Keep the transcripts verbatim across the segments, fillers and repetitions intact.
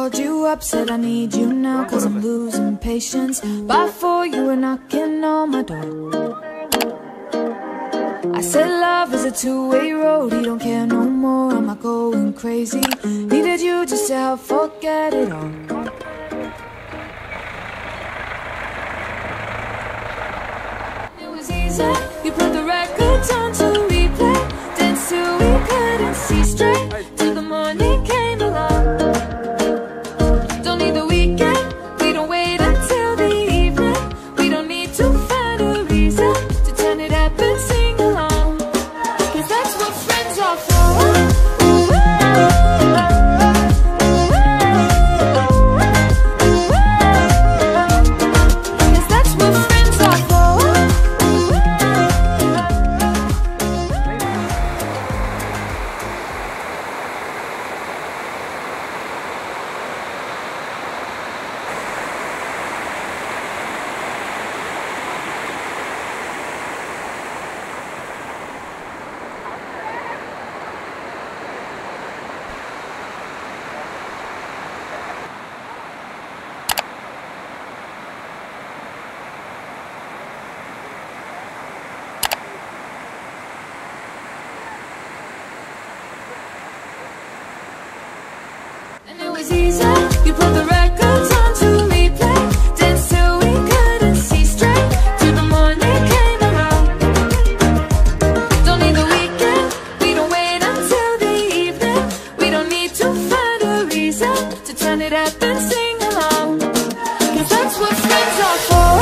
called you up, said I need you now, cause I'm losing patience. By four you were knocking on my door. I said love is a two-way road, you don't care no more, I'm not going crazy. Needed you just to help forget it all. It was easy, you put the records on to replay, danced till we couldn't see straight, till the morning came along. Don't need the weekend, we don't wait until the evening, we don't need to find a reason to turn it up and sing along, cause that's what friends are for. Cause that's what friends are for. And it was easy, you put the records on to replay, danced till we couldn't see straight, till the morning came around. Don't need the weekend, we don't wait until the evening, we don't need to find a reason to turn it up and sing along, cause that's what friends are for.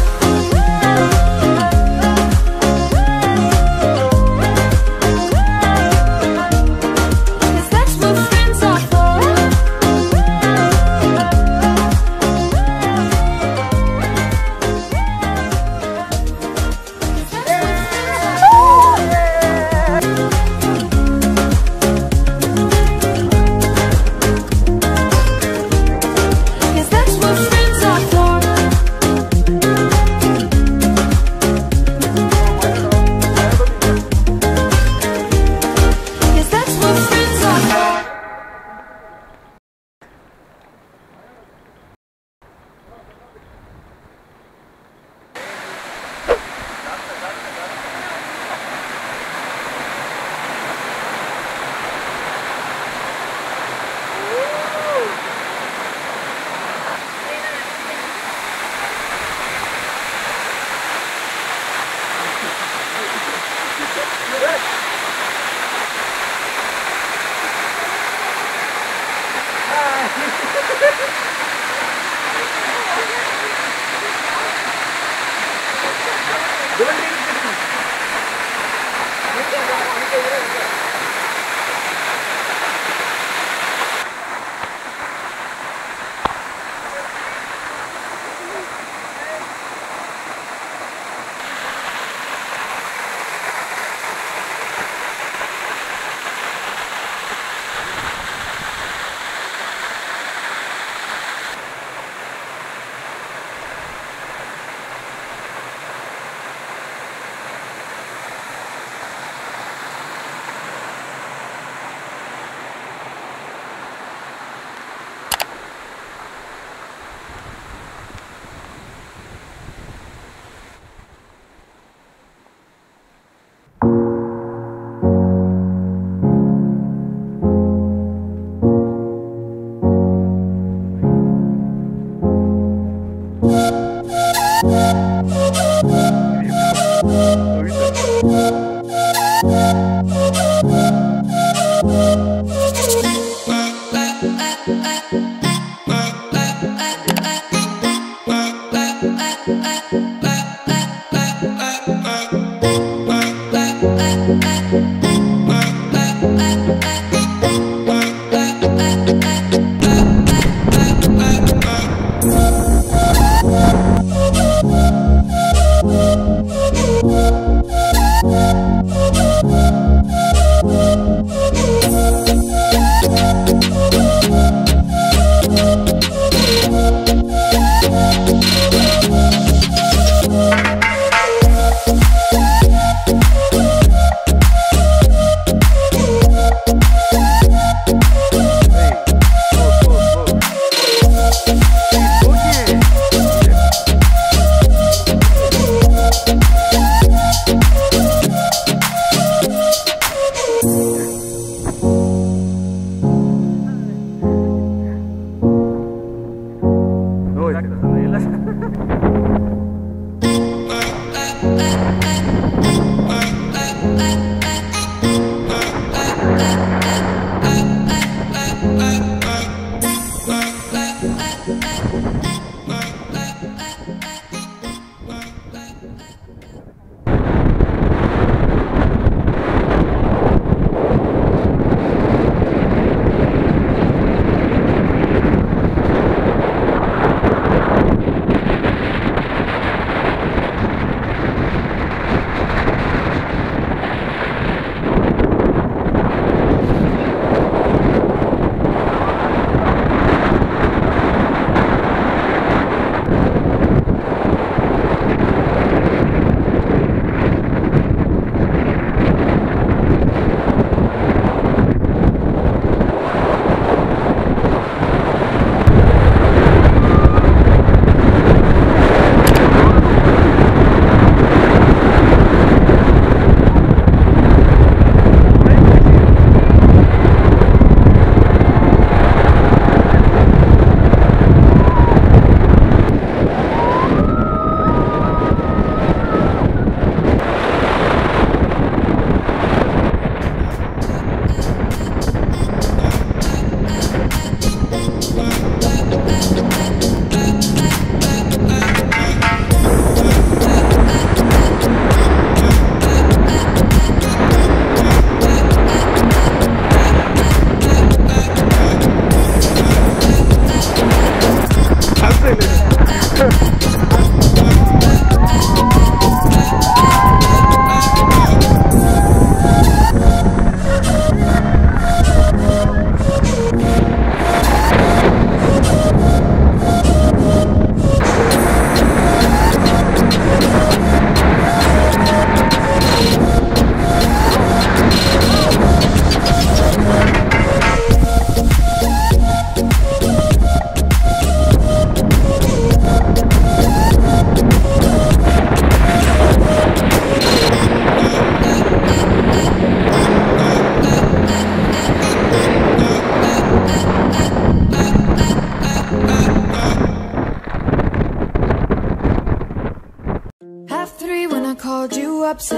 Cause that's what friends are for. Cause that's what friends are for. Cause that's what friends are for.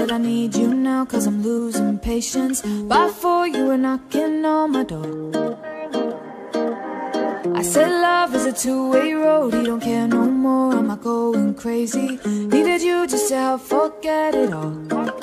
said I need you now, cause I'm losing patience. By four you were knocking on my door. I said love is a two-way road, he don't care no more, am I going crazy? Needed you just to help forget it all.